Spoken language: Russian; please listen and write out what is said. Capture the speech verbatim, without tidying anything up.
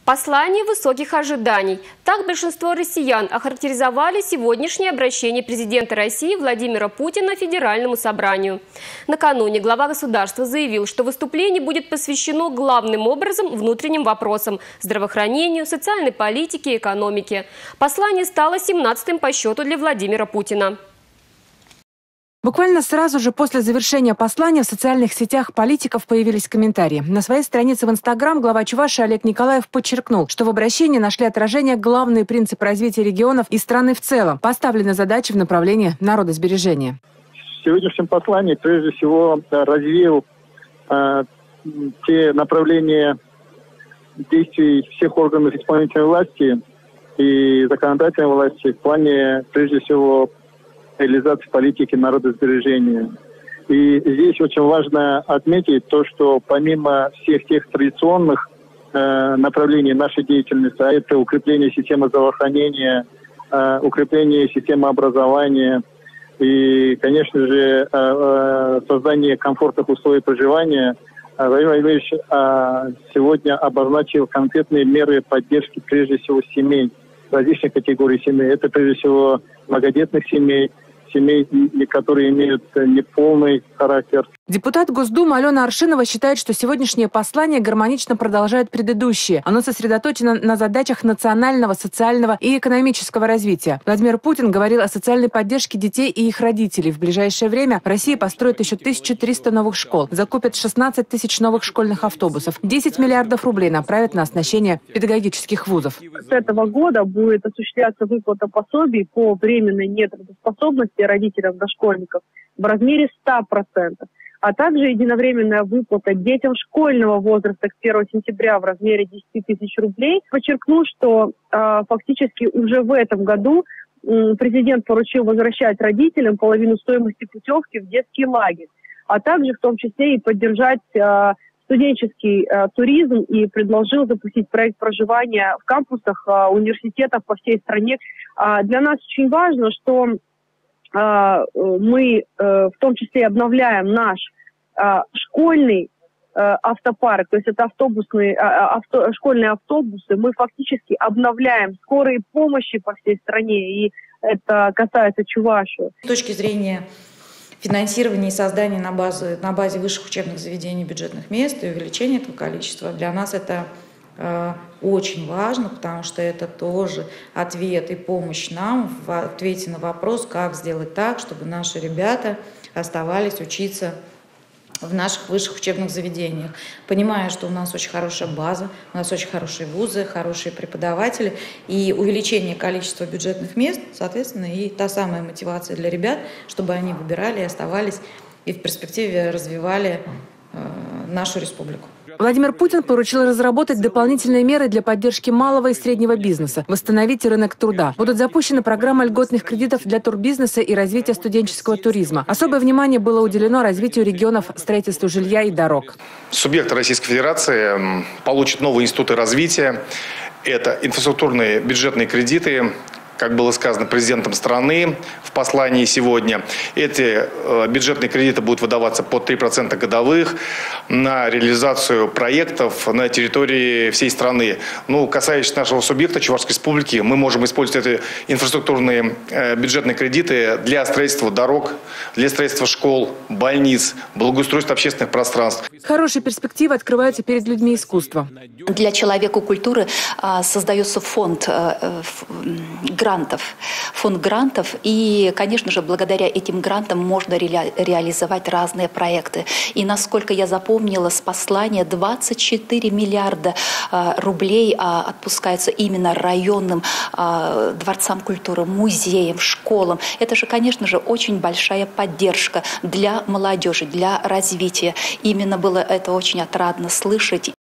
Послание высоких ожиданий. Так большинство россиян охарактеризовали сегодняшнее обращение президента России Владимира Путина Федеральному собранию. Накануне глава государства заявил, что выступление будет посвящено главным образом внутренним вопросам – здравоохранению, социальной политике и экономике. Послание стало семнадцатым по счету для Владимира Путина. Буквально сразу же после завершения послания в социальных сетях политиков появились комментарии. На своей странице в Инстаграм глава Чувашии Олег Николаев подчеркнул, что в обращении нашли отражение главные принципы развития регионов и страны в целом. Поставлены задачи в направлении народосбережения. В сегодняшнем послании прежде всего развеял э, те направления действий всех органов исполнительной власти и законодательной власти в плане прежде всего реализации политики народосбережения. И здесь очень важно отметить то, что помимо всех тех традиционных э, направлений нашей деятельности, а это укрепление системы здравоохранения, э, укрепление системы образования и, конечно же, э, э, создание комфортных условий проживания, э, Владимир Владимирович э, сегодня обозначил конкретные меры поддержки прежде всего семей, различных категорий семей. Это прежде всего многодетных семей, семей, которые имеют неполный характер. Депутат Госдумы Алена Аршинова считает, что сегодняшнее послание гармонично продолжает предыдущее. Оно сосредоточено на задачах национального, социального и экономического развития. Владимир Путин говорил о социальной поддержке детей и их родителей. В ближайшее время Россия построит еще тысячу триста новых школ, закупит шестнадцать тысяч новых школьных автобусов, десять миллиардов рублей направит на оснащение педагогических вузов. С этого года будет осуществляться выплата пособий по временной нетрудоспособности родителям дошкольников в размере ста процентов. А также единовременная выплата детям школьного возраста к первому сентября в размере десяти тысяч рублей. Подчеркну, что э, фактически уже в этом году э, президент поручил возвращать родителям половину стоимости путевки в детский лагерь, а также в том числе и поддержать э, студенческий э, туризм и предложил запустить проект проживания в кампусах э, университетов по всей стране. Э, для нас очень важно, что мы в том числе обновляем наш школьный автопарк, то есть это автобусные, авто, школьные автобусы. Мы фактически обновляем скорые помощи по всей стране, и это касается Чувашии. С точки зрения финансирования и создания на базе, на базе высших учебных заведений бюджетных мест и увеличения этого количества, для нас это очень важно, потому что это тоже ответ и помощь нам в ответе на вопрос, как сделать так, чтобы наши ребята оставались учиться в наших высших учебных заведениях. Понимая, что у нас очень хорошая база, у нас очень хорошие вузы, хорошие преподаватели, и увеличение количества бюджетных мест, соответственно, и та самая мотивация для ребят, чтобы они выбирали и оставались, и в перспективе развивали э, нашу республику. Владимир Путин поручил разработать дополнительные меры для поддержки малого и среднего бизнеса, восстановить рынок труда. Будут запущены программы льготных кредитов для турбизнеса и развития студенческого туризма. Особое внимание было уделено развитию регионов, строительству жилья и дорог. Субъекты Российской Федерации получат новые институты развития. Это инфраструктурные бюджетные кредиты, как было сказано президентом страны в послании сегодня. Эти э, бюджетные кредиты будут выдаваться под три процента годовых на реализацию проектов на территории всей страны. Ну, касаясь нашего субъекта Чувашской Республики, мы можем использовать эти инфраструктурные э, бюджетные кредиты для строительства дорог, для строительства школ, больниц, благоустройства общественных пространств. Хорошие перспективы открываются перед людьми искусства. Для человека культуры а, создается фонд а, грантов, фонд грантов, и, конечно же, благодаря этим грантам можно ре реализовать разные проекты. И, насколько я запомнила с послания, двадцать четыре миллиарда а, рублей а, отпускаются именно районным а, дворцам культуры, музеям, школам. Это же, конечно же, очень большая поддержка для молодежи, для развития. Именно было это очень отрадно слышать.